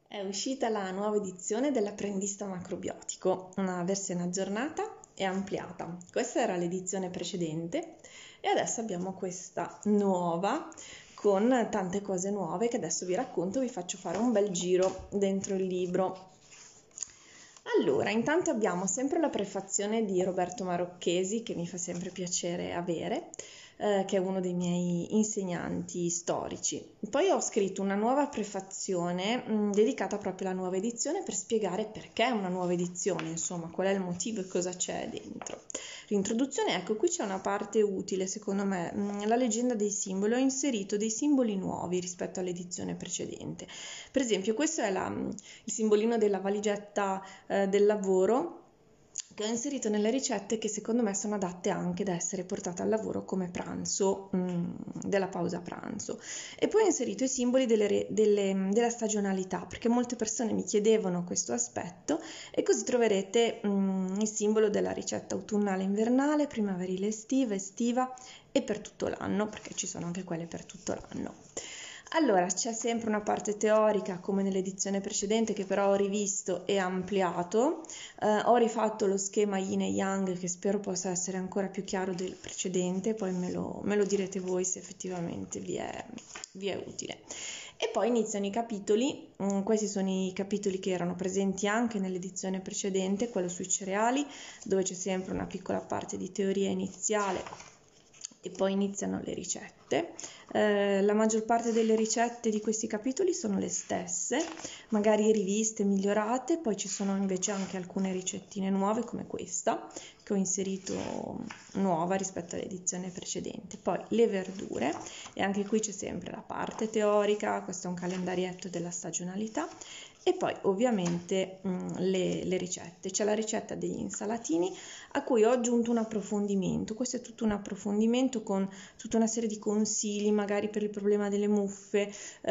È uscita la nuova edizione dell'Apprendista Macrobiotico, una versione aggiornata e ampliata. Questa era l'edizione precedente e adesso abbiamo questa nuova con tante cose nuove che adesso vi racconto, vi faccio fare un bel giro dentro il libro. Allora, intanto abbiamo sempre la prefazione di Roberto Marocchesi, che mi fa sempre piacere avere, che è uno dei miei insegnanti storici. Poi ho scritto una nuova prefazione dedicata proprio alla nuova edizione per spiegare perché è una nuova edizione, insomma, qual è il motivo e cosa c'è dentro. L'introduzione, ecco, qui c'è una parte utile, secondo me, la leggenda dei simboli. Ho inserito dei simboli nuovi rispetto all'edizione precedente. Per esempio, questo è il simbolino della valigetta del lavoro che ho inserito nelle ricette che secondo me sono adatte anche da essere portate al lavoro come pranzo, della pausa pranzo. E poi ho inserito i simboli della stagionalità, perché molte persone mi chiedevano questo aspetto, e così troverete il simbolo della ricetta autunnale invernale, primaverile estiva e per tutto l'anno, perché ci sono anche quelle per tutto l'anno. Allora, c'è sempre una parte teorica come nell'edizione precedente che però ho rivisto e ampliato. Ho rifatto lo schema Yin e Yang che spero possa essere ancora più chiaro del precedente, poi me lo direte voi se effettivamente vi è utile. E poi iniziano i capitoli, questi sono i capitoli che erano presenti anche nell'edizione precedente, quello sui cereali, dove c'è sempre una piccola parte di teoria iniziale e poi iniziano le ricette. La maggior parte delle ricette di questi capitoli sono le stesse, magari riviste, migliorate, poi ci sono invece anche alcune ricettine nuove come questa che ho inserito nuova rispetto all'edizione precedente. Poi le verdure, e anche qui c'è sempre la parte teorica, questo è un calendarietto della stagionalità. E poi ovviamente le ricette. C'è la ricetta degli insalatini a cui ho aggiunto un approfondimento. Questo è tutto un approfondimento con tutta una serie di consigli, magari per il problema delle muffe,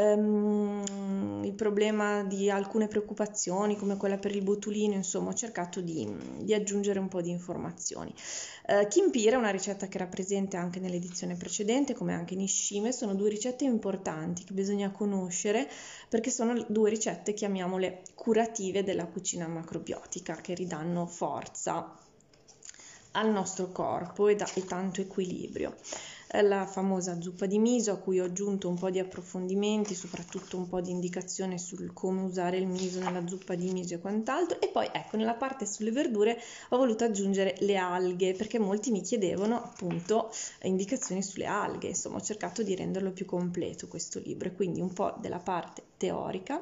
il problema di alcune preoccupazioni come quella per il botulino, insomma ho cercato di aggiungere un po' di informazioni. Kimpir è una ricetta che era presente anche nell'edizione precedente, come anche Nishime. Sono due ricette importanti che bisogna conoscere perché sono due ricette, chiamiamole curative, della cucina macrobiotica, che ridanno forza al nostro corpo e tanto equilibrio. La famosa zuppa di miso, a cui ho aggiunto un po' di approfondimenti, soprattutto un po' di indicazione sul come usare il miso nella zuppa di miso e quant'altro. E poi ecco, nella parte sulle verdure ho voluto aggiungere le alghe, perché molti mi chiedevano appunto indicazioni sulle alghe. Insomma, ho cercato di renderlo più completo questo libro, e quindi un po' della parte teorica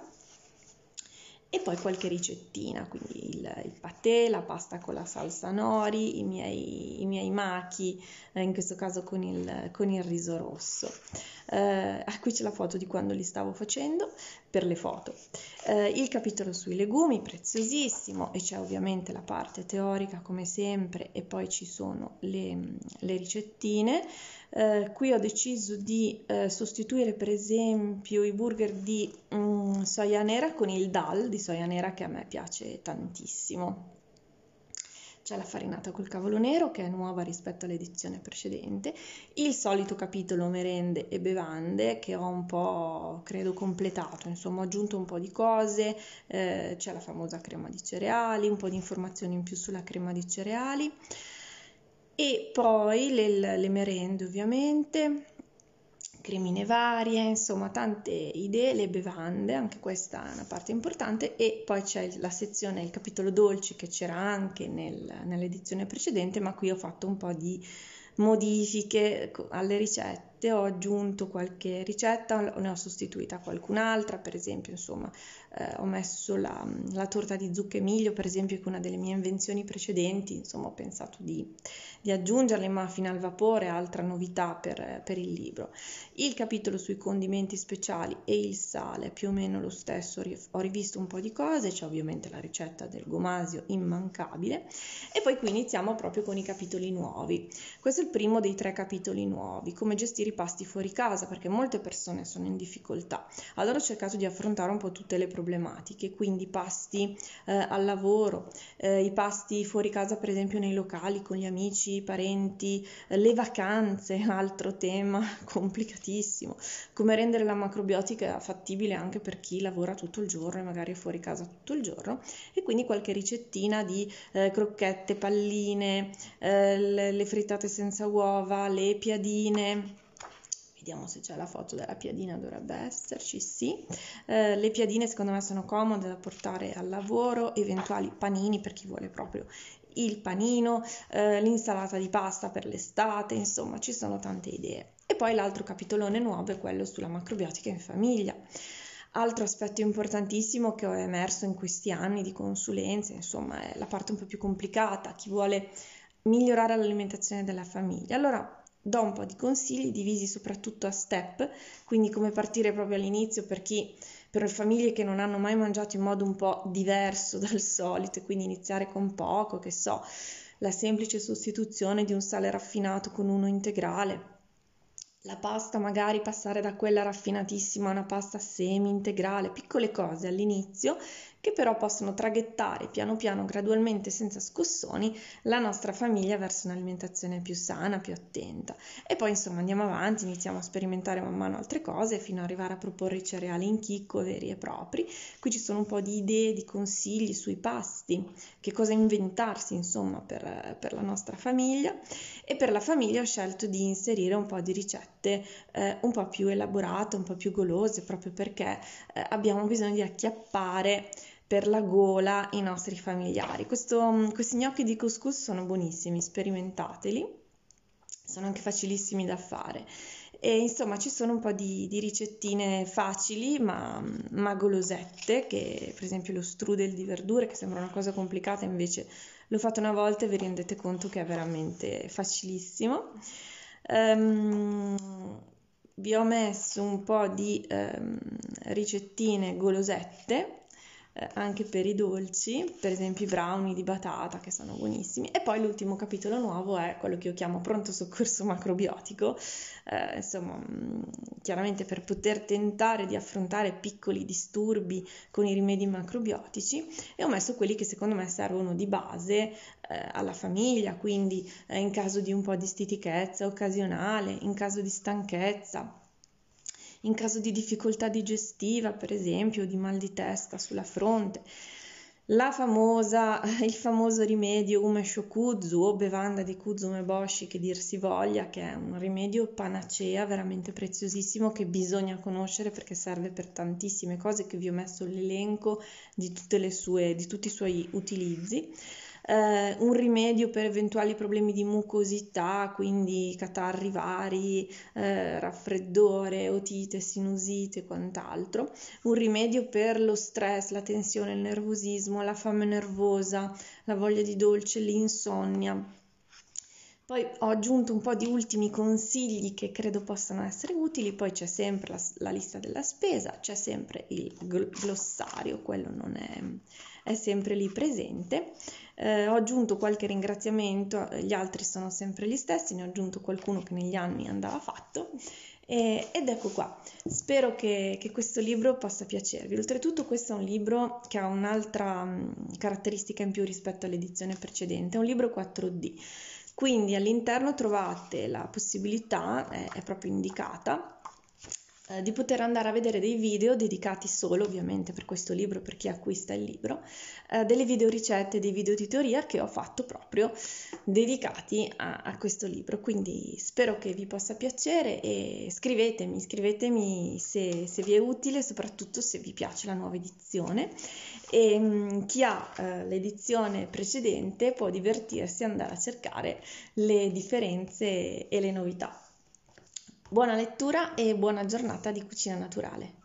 e poi qualche ricettina, quindi il patè, la pasta con la salsa nori, i miei maki, in questo caso con il riso rosso. Qui c'è la foto di quando li stavo facendo per le foto. Il capitolo sui legumi, preziosissimo, e c'è ovviamente la parte teorica come sempre, e poi ci sono le ricettine. Qui ho deciso di sostituire per esempio i burger di soia nera con il dal di soia nera, che a me piace tantissimo. C'è la farinata col cavolo nero, che è nuova rispetto all'edizione precedente, il solito capitolo merende e bevande che ho un po', credo, completato, insomma ho aggiunto un po' di cose, c'è la famosa crema di cereali, un po' di informazioni in più sulla crema di cereali, e poi le merende ovviamente, cremine varie, insomma tante idee, le bevande, anche questa è una parte importante. E poi c'è la sezione, il capitolo dolci, che c'era anche nell'edizione precedente, ma qui ho fatto un po' di modifiche alle ricette, ho aggiunto qualche ricetta, ne ho sostituita qualcun'altra, per esempio insomma ho messo la torta di zucca e miglio, per esempio, che è una delle mie invenzioni precedenti, insomma ho pensato di aggiungerle, muffin al vapore, altra novità per il libro. Il capitolo sui condimenti speciali e il sale, più o meno lo stesso, ho rivisto un po' di cose, c'è ovviamente la ricetta del gomasio immancabile, e poi qui iniziamo proprio con i capitoli nuovi. Questo è il primo dei 3 capitoli nuovi, come gestire pasti fuori casa, perché molte persone sono in difficoltà. Allora ho cercato di affrontare un po' tutte le problematiche, quindi pasti al lavoro, i pasti fuori casa per esempio nei locali con gli amici, i parenti, le vacanze, altro tema complicatissimo, come rendere la macrobiotica fattibile anche per chi lavora tutto il giorno e magari è fuori casa tutto il giorno, e quindi qualche ricettina di crocchette, palline, le frittate senza uova, le piadine. Vediamo se c'è la foto della piadina, dovrebbe esserci, sì. Le piadine secondo me sono comode da portare al lavoro, eventuali panini per chi vuole proprio il panino, l'insalata di pasta per l'estate, insomma ci sono tante idee. E poi l'altro capitolone nuovo è quello sulla macrobiotica in famiglia. Altro aspetto importantissimo che ho emerso in questi anni di consulenza, insomma, è la parte un po' più complicata, chi vuole migliorare l'alimentazione della famiglia. Allora, do un po' di consigli divisi soprattutto a step, quindi come partire proprio all'inizio per le famiglie che non hanno mai mangiato in modo un po' diverso dal solito, e quindi iniziare con poco, che so, la semplice sostituzione di un sale raffinato con uno integrale. La pasta magari passare da quella raffinatissima a una pasta semi-integrale, piccole cose all'inizio che però possono traghettare piano piano, gradualmente, senza scossoni, la nostra famiglia verso un'alimentazione più sana, più attenta. E poi insomma andiamo avanti, iniziamo a sperimentare man mano altre cose fino ad arrivare a proporre i cereali in chicco veri e propri. Qui ci sono un po' di idee, di consigli sui pasti, che cosa inventarsi insomma per la nostra famiglia. E per la famiglia ho scelto di inserire un po' di ricette un po' più elaborate, un po' più golose, proprio perché abbiamo bisogno di acchiappare per la gola i nostri familiari. Questi gnocchi di couscous sono buonissimi, sperimentateli, sono anche facilissimi da fare. E insomma ci sono un po' di ricettine facili ma golosette, che per esempio lo strudel di verdure, che sembra una cosa complicata, invece l'ho fatto una volta e vi rendete conto che è veramente facilissimo. Vi ho messo un po' di ricettine golosette, anche per i dolci, per esempio i brownie di batata che sono buonissimi. E poi l'ultimo capitolo nuovo è quello che io chiamo pronto soccorso macrobiotico, insomma chiaramente per poter tentare di affrontare piccoli disturbi con i rimedi macrobiotici, e ho messo quelli che secondo me servono di base alla famiglia, quindi in caso di un po' di stitichezza occasionale, in caso di stanchezza, in caso di difficoltà digestiva, per esempio, di mal di testa sulla fronte. Il famoso rimedio Ume Shokudzu o bevanda di Kuzume Boshi, che dir si voglia, che è un rimedio panacea veramente preziosissimo che bisogna conoscere perché serve per tantissime cose, che vi ho messo l'elenco di tutti i suoi utilizzi. Un rimedio per eventuali problemi di mucosità, quindi catarri vari, raffreddore, otite, sinusite e quant'altro. Un rimedio per lo stress, la tensione, il nervosismo, la fame nervosa, la voglia di dolce, l'insonnia. Poi ho aggiunto un po' di ultimi consigli che credo possano essere utili. Poi c'è sempre la lista della spesa, c'è sempre il glossario, quello non è sempre lì presente. Ho aggiunto qualche ringraziamento, gli altri sono sempre gli stessi, ne ho aggiunto qualcuno che negli anni andava fatto. Ed ecco qua, spero che questo libro possa piacervi. Oltretutto questo è un libro che ha un'altra caratteristica in più rispetto all'edizione precedente, è un libro 4D, quindi all'interno trovate la possibilità, è proprio indicata, di poter andare a vedere dei video dedicati solo ovviamente per questo libro, per chi acquista il libro, delle video ricette, dei video tutoria che ho fatto proprio dedicati a questo libro. Quindi spero che vi possa piacere e scrivetemi se vi è utile, soprattutto se vi piace la nuova edizione. E chi ha l'edizione precedente può divertirsi e andare a cercare le differenze e le novità. Buona lettura e buona giornata di cucina naturale.